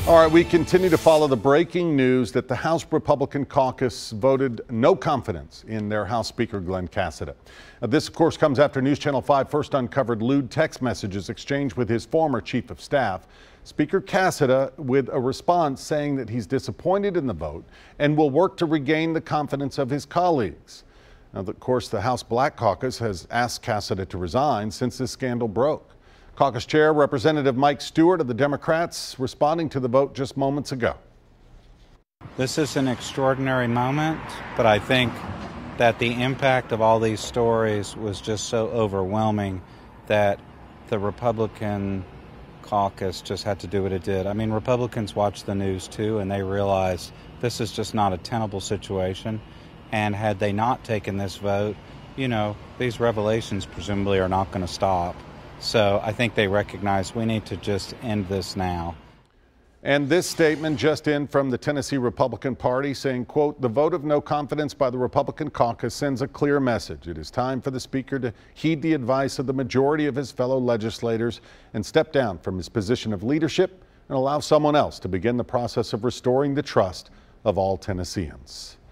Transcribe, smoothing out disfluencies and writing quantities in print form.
All right, we continue to follow the breaking news that the House Republican Caucus voted no confidence in their House Speaker Glen Casada. This, of course, comes after News Channel 5 first uncovered lewd text messages exchanged with his former chief of staff. Speaker Casada with a response saying that he's disappointed in the vote and will work to regain the confidence of his colleagues. Now, of course, the House Black Caucus has asked Casada to resign since this scandal broke. Caucus Chair Representative Mike Stewart of the Democrats responding to the vote just moments ago. This is an extraordinary moment, but I think that the impact of all these stories was just so overwhelming that the Republican caucus just had to do what it did. I mean, Republicans watch the news too, and they realize this is just not a tenable situation. And had they not taken this vote, you know, these revelations presumably are not going to stop. So I think they recognize we need to just end this now. And this statement just in from the Tennessee Republican Party saying, quote, "The vote of no confidence by the Republican caucus sends a clear message. It is time for the Speaker to heed the advice of the majority of his fellow legislators and step down from his position of leadership and allow someone else to begin the process of restoring the trust of all Tennesseans."